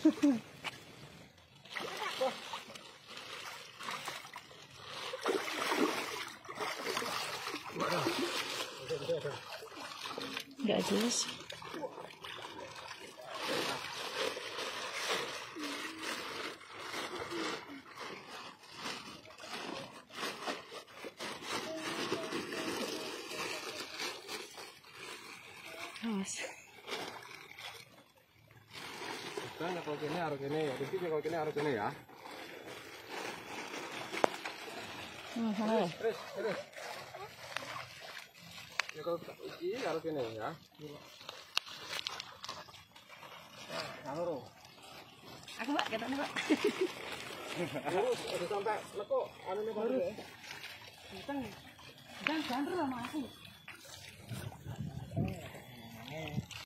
Nggak jelas. Awas. Kan kalau kene harus kene ya. Di sini kalau kene harus kene ya. Terus. Ya kalau ini harus kene ya. Halo. Aku Pak, ketemu Pak. Terus udah sampai lekuk anu baru ya. Jangan sama aku.